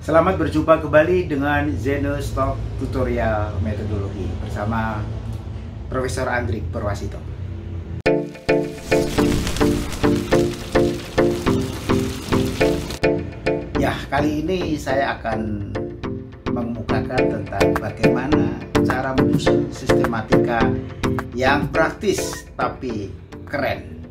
Selamat berjumpa kembali dengan Zeno's Talk Tutorial Metodologi bersama Profesor Andrik Purwasito. Ya, kali ini saya akan mengemukakan tentang bagaimana cara menyusun sistematika yang praktis tapi keren.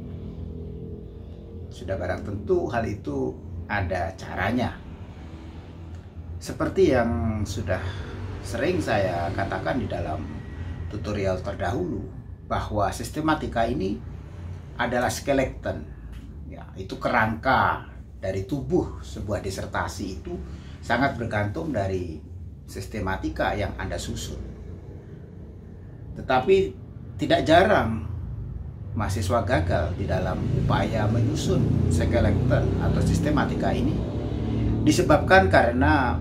Sudah barang tentu hal itu ada caranya. Seperti yang sudah sering saya katakan di dalam tutorial terdahulu, bahwa sistematika ini adalah skeleton, ya, itu kerangka dari tubuh sebuah disertasi. Itu sangat bergantung dari sistematika yang Anda susun. Tetapi tidak jarang mahasiswa gagal di dalam upaya menyusun skeleton atau sistematika ini disebabkan karena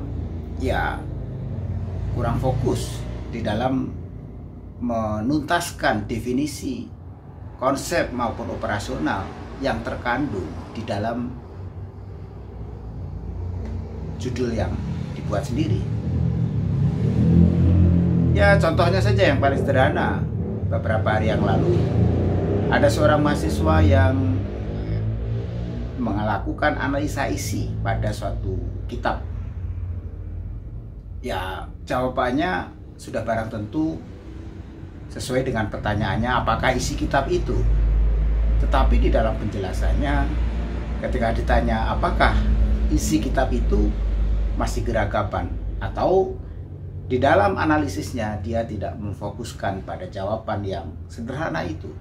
kurang fokus di dalam menuntaskan definisi konsep maupun operasional yang terkandung di dalam judul yang dibuat sendiri. Ya, contohnya saja yang paling sederhana. Beberapa hari yang lalu ada seorang mahasiswa yang melakukan analisa isi pada suatu kitab. Ya, jawabannya sudah barang tentu sesuai dengan pertanyaannya, apakah isi kitab itu. Tetapi di dalam penjelasannya, ketika ditanya apakah isi kitab itu, masih geragapan, atau di dalam analisisnya dia tidak memfokuskan pada jawaban yang sederhana itu.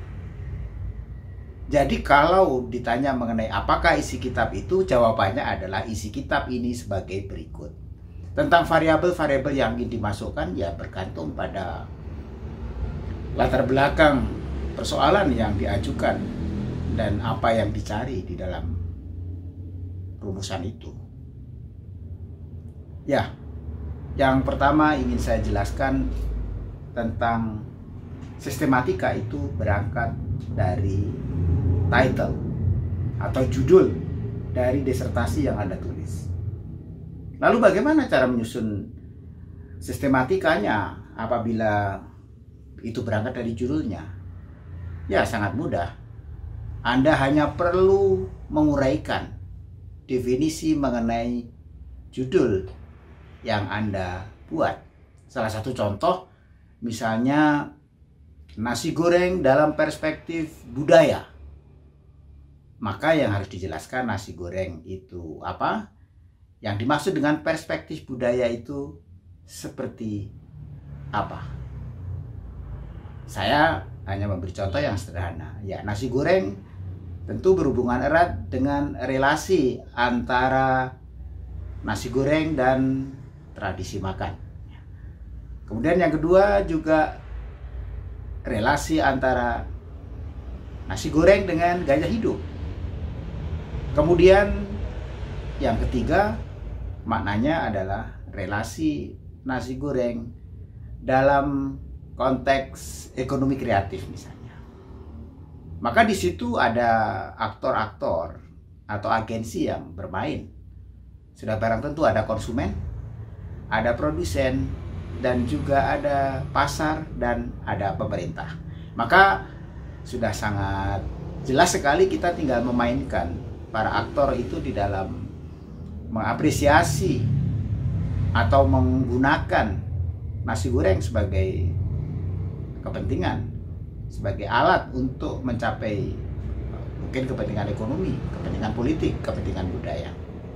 Jadi kalau ditanya mengenai apakah isi kitab itu, jawabannya adalah isi kitab ini sebagai berikut. Tentang variabel-variabel yang ingin dimasukkan, ya bergantung pada latar belakang persoalan yang diajukan dan apa yang dicari di dalam rumusan itu. Ya, yang pertama ingin saya jelaskan tentang sistematika itu berangkat dari title atau judul dari disertasi yang Anda tulis. Lalu bagaimana cara menyusun sistematikanya apabila itu berangkat dari judulnya? Ya, sangat mudah. Anda hanya perlu menguraikan definisi mengenai judul yang Anda buat. Salah satu contoh, misalnya nasi goreng dalam perspektif budaya. Maka yang harus dijelaskan nasi goreng itu apa? Yang dimaksud dengan perspektif budaya itu seperti apa? Saya hanya memberi contoh yang sederhana. Ya, nasi goreng tentu berhubungan erat dengan relasi antara nasi goreng dan tradisi makan. Kemudian yang kedua juga relasi antara nasi goreng dengan gaya hidup. Kemudian yang ketiga, maknanya adalah relasi nasi goreng dalam konteks ekonomi kreatif misalnya. Maka di situ ada aktor-aktor atau agensi yang bermain. Sudah barang tentu ada konsumen, ada produsen, dan juga ada pasar dan ada pemerintah. Maka sudah sangat jelas sekali kita tinggal memainkan para aktor itu di dalam mengapresiasi atau menggunakan nasi goreng sebagai kepentingan, sebagai alat untuk mencapai mungkin kepentingan ekonomi, kepentingan politik, kepentingan budaya.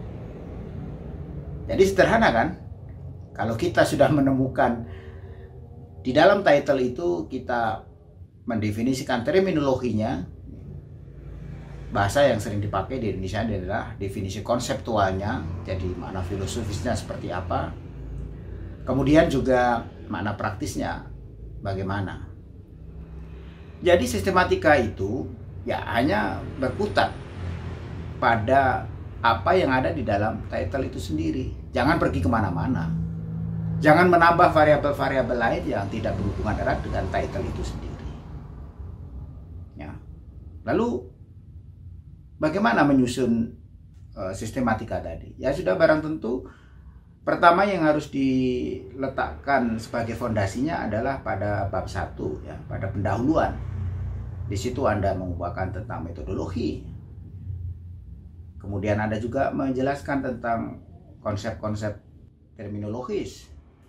Jadi sederhana kan? Kalau kita sudah menemukan di dalam title itu, kita mendefinisikan terminologinya. Bahasa yang sering dipakai di Indonesia adalah definisi konseptualnya, jadi makna filosofisnya seperti apa. Kemudian juga makna praktisnya bagaimana. Jadi sistematika itu ya hanya berkutat pada apa yang ada di dalam title itu sendiri. Jangan pergi kemana-mana. Jangan menambah variabel-variabel lain yang tidak berhubungan erat dengan title itu sendiri. Ya. Lalu bagaimana menyusun sistematika tadi. Ya sudah barang tentu pertama yang harus diletakkan sebagai fondasinya adalah pada bab 1 ya, pada pendahuluan. Di situ Anda mengupakan tentang metodologi. Kemudian Anda juga menjelaskan tentang konsep-konsep terminologis.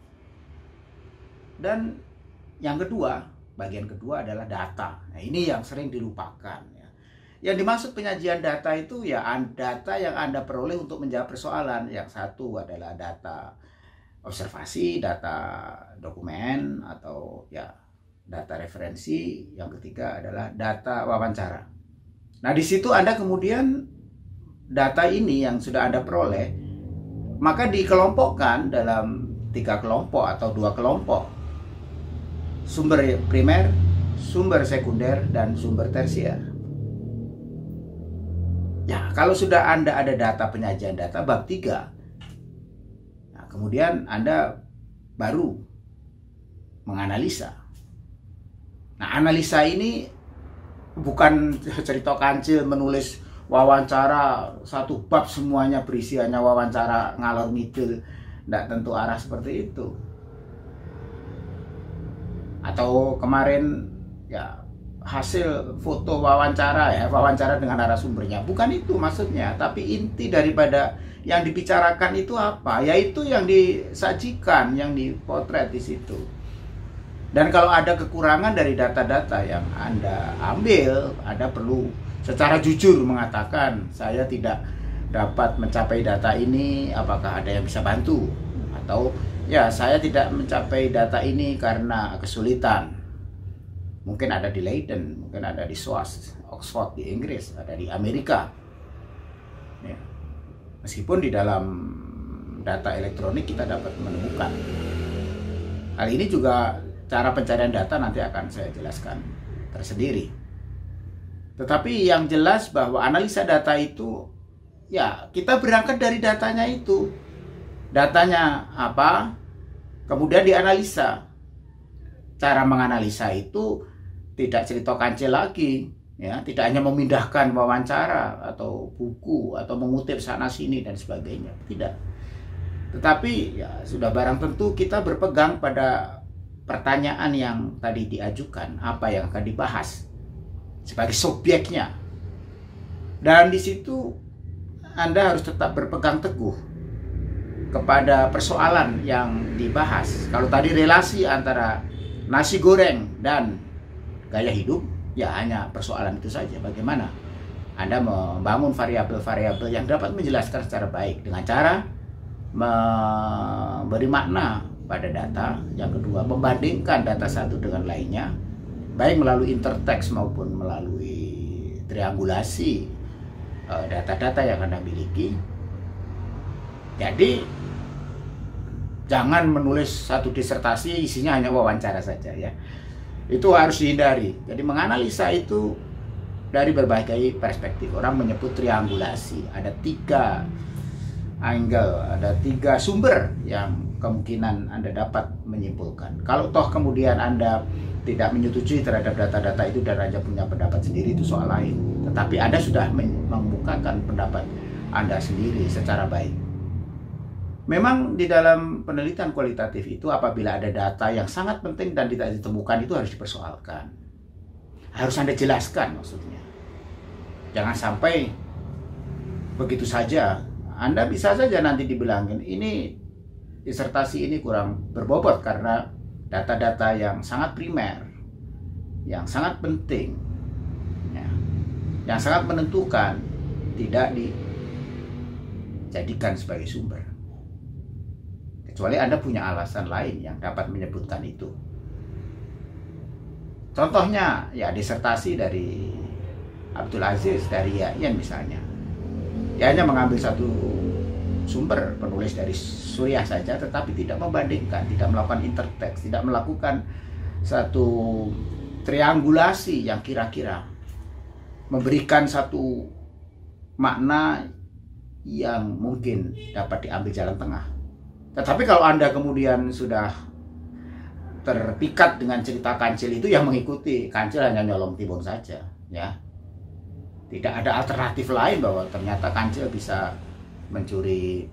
Dan yang kedua, bagian kedua adalah data. Nah, ini yang sering dilupakan ya. Yang dimaksud penyajian data itu ya data yang Anda peroleh untuk menjawab persoalan. Yang satu adalah data observasi, data dokumen atau ya data referensi. Yang ketiga adalah data wawancara. Nah, di situ Anda kemudian data ini yang sudah Anda peroleh maka dikelompokkan dalam 3 kelompok atau 2 kelompok. Sumber primer, sumber sekunder, dan sumber tersier. Ya, kalau sudah Anda ada data penyajian data bab 3, nah, kemudian Anda baru menganalisa. Nah, analisa ini bukan cerita kancil menulis wawancara satu bab semuanya berisi hanya wawancara ngalor ngidul, tidak tentu arah seperti itu. Atau kemarin ya hasil foto wawancara ya, wawancara dengan narasumbernya, bukan itu maksudnya, tapi inti daripada yang dibicarakan itu apa, yaitu yang disajikan, yang dipotret di situ. Dan kalau ada kekurangan dari data-data yang Anda ambil, Anda perlu secara jujur mengatakan, saya tidak dapat mencapai data ini, apakah ada yang bisa bantu? Atau ya, saya tidak mencapai data ini karena kesulitan. Mungkin ada di Leiden, mungkin ada di SOAS, Oxford di Inggris, ada di Amerika. Ya. Meskipun di dalam data elektronik kita dapat menemukan. Hal ini juga cara pencarian data nanti akan saya jelaskan tersendiri. Tetapi yang jelas bahwa analisa data itu, ya kita berangkat dari datanya itu. Datanya apa, kemudian dianalisa. Cara menganalisa itu tidak cerita kancil lagi, ya, tidak hanya memindahkan wawancara atau buku atau mengutip sana sini dan sebagainya, tidak. Tetapi ya sudah barang tentu kita berpegang pada pertanyaan yang tadi diajukan, apa yang akan dibahas sebagai subjeknya. Dan di situ Anda harus tetap berpegang teguh kepada persoalan yang dibahas. Kalau tadi relasi antara nasi goreng dan gaya hidup, ya hanya persoalan itu saja. Bagaimana Anda membangun variabel-variabel yang dapat menjelaskan secara baik dengan cara memberi makna pada data. Yang kedua, membandingkan data satu dengan lainnya, baik melalui interteks maupun melalui triangulasi data-data yang Anda miliki. Jadi jangan menulis satu disertasi isinya hanya wawancara saja ya. Itu harus dihindari. Jadi menganalisa itu dari berbagai perspektif. Orang menyebut triangulasi. Ada 3 angle, ada 3 sumber yang kemungkinan Anda dapat menyimpulkan. Kalau toh kemudian Anda tidak menyetujui terhadap data-data itu dan Anda punya pendapat sendiri, itu soal lain. Tetapi Anda sudah mengemukakan pendapat Anda sendiri secara baik. Memang di dalam penelitian kualitatif itu apabila ada data yang sangat penting dan tidak ditemukan, itu harus dipersoalkan. Harus Anda jelaskan maksudnya. Jangan sampai begitu saja. Anda bisa saja nanti dibilangin, ini disertasi ini kurang berbobot karena data-data yang sangat primer, yang sangat penting, ya, yang sangat menentukan tidak dijadikan sebagai sumber. Kecuali Anda punya alasan lain yang dapat menyebutkan itu. Contohnya ya disertasi dari Abdul Aziz dari Yayan misalnya. Dia hanya mengambil satu sumber, penulis dari Suriah saja, tetapi tidak membandingkan, tidak melakukan interteks, tidak melakukan satu triangulasi yang kira-kira memberikan satu makna yang mungkin dapat diambil jalan tengah. Tetapi kalau Anda kemudian sudah terpikat dengan cerita kancil itu, yang mengikuti kancil hanya nyolong timun saja, ya. Tidak ada alternatif lain bahwa ternyata kancil bisa mencuri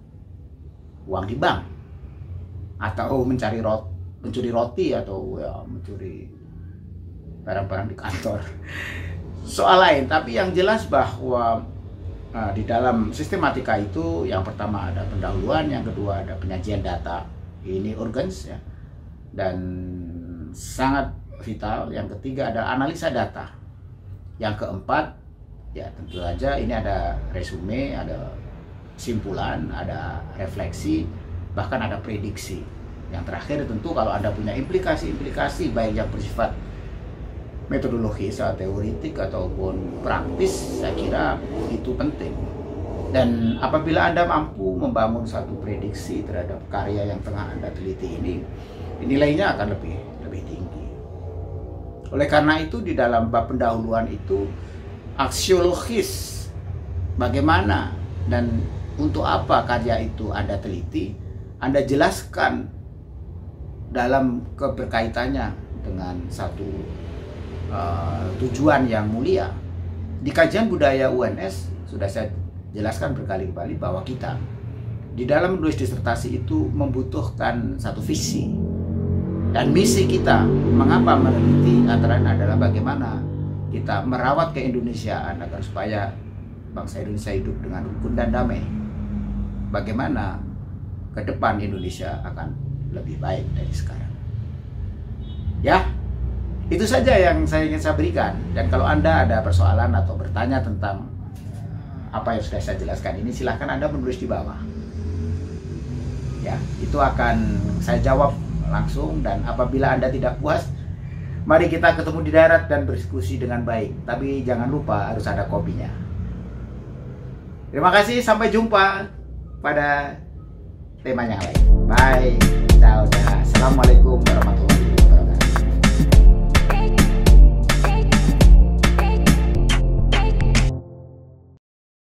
uang di bank, atau mencuri roti, atau ya mencuri barang-barang di kantor. Soal lain, tapi yang jelas bahwa di dalam sistematika itu yang pertama ada pendahuluan, yang kedua ada penyajian data, ini urgens ya, dan sangat vital. Yang ketiga ada analisa data, yang keempat ya tentu saja ini ada resume, ada simpulan, ada refleksi, bahkan ada prediksi. Yang terakhir tentu kalau Anda punya implikasi-implikasi baik yang bersifat metodologis atau teoritik ataupun praktis, saya kira itu penting. Dan apabila Anda mampu membangun satu prediksi terhadap karya yang tengah Anda teliti ini, nilainya akan lebih tinggi. Oleh karena itu di dalam bab pendahuluan itu aksiologis bagaimana dan untuk apa karya itu Anda teliti, Anda jelaskan dalam keberkaitannya dengan satu tujuan yang mulia. Di kajian budaya UNS sudah saya jelaskan berkali-kali bahwa kita di dalam menulis disertasi itu membutuhkan satu visi dan misi kita. Mengapa meneliti, antara lain adalah bagaimana kita merawat keindonesiaan agar supaya bangsa Indonesia hidup dengan rukun dan damai. Bagaimana ke depan Indonesia akan lebih baik dari sekarang. Ya, itu saja yang ingin saya berikan. Dan kalau Anda ada persoalan atau bertanya tentang apa yang sudah saya jelaskan ini, silahkan Anda menulis di bawah. Ya, itu akan saya jawab langsung. Dan apabila Anda tidak puas, mari kita ketemu di darat dan berdiskusi dengan baik. Tapi jangan lupa harus ada kopinya. Terima kasih, sampai jumpa pada tema yang lain. Bye, ciao, ciao. Assalamualaikum warahmatullahi wabarakatuh.